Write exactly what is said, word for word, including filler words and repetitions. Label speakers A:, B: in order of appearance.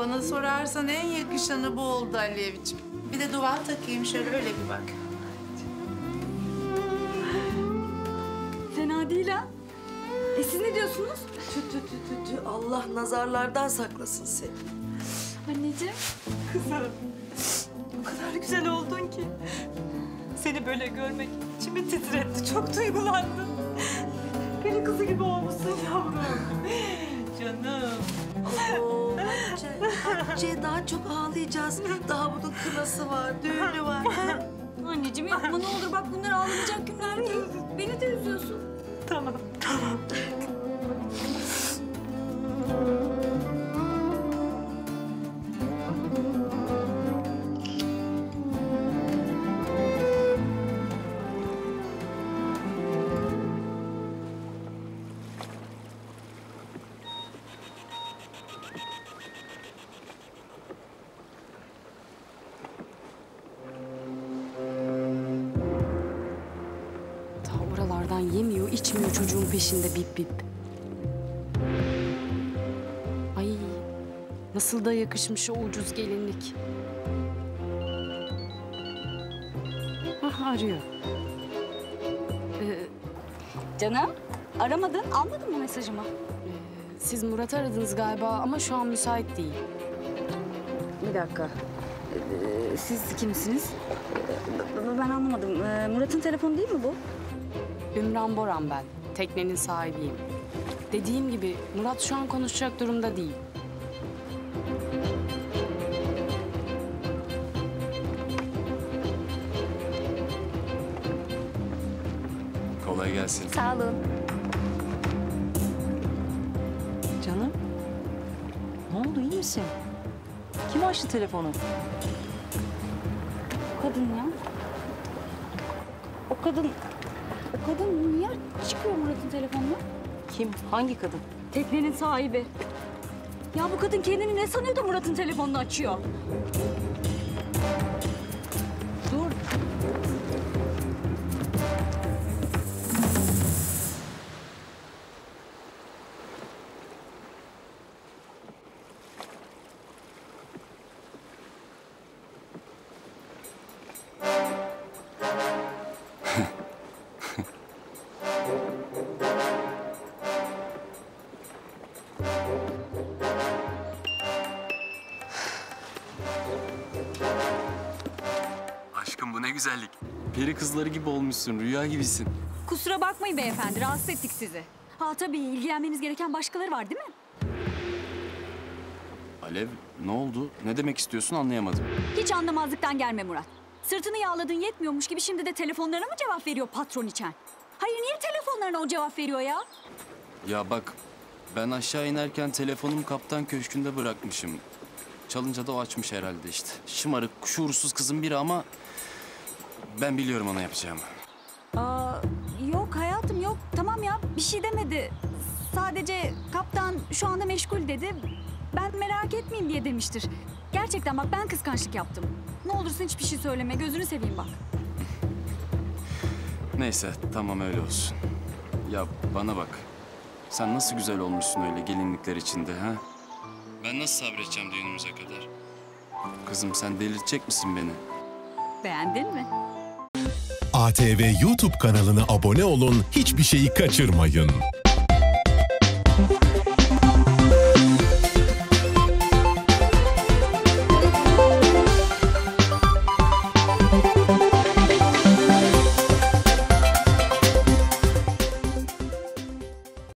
A: Bana sorarsan en yakışanı bu oldu Alevciğim. Bir de duvar takayım şöyle öyle bir bak.
B: Fena değil ha. E siz ne diyorsunuz?
C: Tü tü tü tü tü. Allah nazarlardan saklasın seni.
B: Anneciğim.
D: Kızım, o kadar güzel oldun ki. Seni böyle görmek içimi titretti, çok duygulandım. Peri kızı gibi olmuşsun yavrum. Canım.
C: Oo, Hatice, Hatice daha çok ağlayacağız. Daha bunun kınası var, düğünü var. Ha?
B: Anneciğim yapma ne olur bak bunlar ağlanacak günler değil. Beni de üzüyorsun.
D: Tamam, tamam.
E: Oralardan yemiyor, içmiyor çocuğun peşinde bip bip. Ay, nasıl da yakışmış o ucuz gelinlik. Hah, arıyor. Ee,
B: Canım aramadın almadın mı mesajımı?
E: e, siz Murat'ı aradınız galiba ama şu an müsait değil.
B: Bir dakika. Ee, siz kimsiniz? Ee, ben anlamadım. Ee, Murat'ın telefonu değil mi bu?
E: Ümran Boran ben, teknenin sahibiyim. Dediğim gibi Murat şu an konuşacak durumda değil.
F: Kolay gelsin.
B: Sağ olun.
D: Canım, ne oldu, iyi misin? Kim açtı telefonu?
B: O kadın ya. O kadın... O kadın niye çıkıyor Murat'ın telefonuna?
D: Kim, hangi kadın?
B: Teknenin sahibi. Ya bu kadın kendini ne sanıyor da Murat'ın telefonunu açıyor?
D: Dur.
F: Aşkım bu ne güzellik. Peri kızları gibi olmuşsun, rüya gibisin.
B: Kusura bakmayın beyefendi, rahatsız ettik sizi. Ha tabii ilgilenmeniz gereken başkaları var değil mi?
F: Alev, ne oldu? Ne demek istiyorsun anlayamadım.
B: Hiç anlamazlıktan gelme Murat. Sırtını yağladığın yetmiyormuş gibi şimdi de telefonlarına mı cevap veriyor patron içen? Hayır niye telefonlarına o cevap veriyor ya?
F: Ya bak, ben aşağı inerken telefonumu kaptan köşkünde bırakmışım. Çalınca da o açmış herhalde işte. Şımarık, şuursuz kızın biri ama ben biliyorum ona yapacağımı.
B: Aa, yok hayatım yok. Tamam ya bir şey demedi. Sadece kaptan şu anda meşgul dedi. Ben merak etmeyeyim diye demiştir. Gerçekten bak ben kıskançlık yaptım. Ne olursun hiçbir şey söyleme. Gözünü seveyim bak.
F: Neyse, tamam öyle olsun. Ya bana bak, sen nasıl güzel olmuşsun öyle gelinlikler içinde ha? Ben nasıl sabredeceğim düğünümüze kadar? Kızım sen delirtecek misin beni?
B: Beğendin mi?
G: A T V YouTube kanalına abone olun, hiçbir şeyi kaçırmayın.